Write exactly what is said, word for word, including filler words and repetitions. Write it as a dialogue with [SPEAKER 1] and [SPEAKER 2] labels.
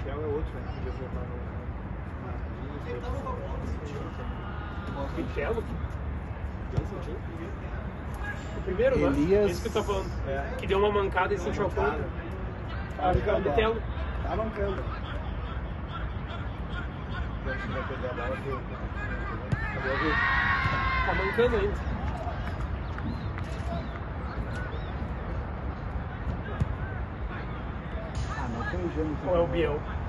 [SPEAKER 1] Michel é outro, né? Que podia jogar no...
[SPEAKER 2] Michelo? O primeiro,
[SPEAKER 3] Elias...
[SPEAKER 2] né? Esse que tu tá falando.
[SPEAKER 1] É.
[SPEAKER 2] Que deu uma mancada e sentiu a ponta. Ah, o Bitelo.
[SPEAKER 3] Tá mancando.
[SPEAKER 1] Vai perder a bola pro...
[SPEAKER 2] Tá mancando ainda.
[SPEAKER 3] Ah, não tem gênio.
[SPEAKER 2] Ou é o Biel?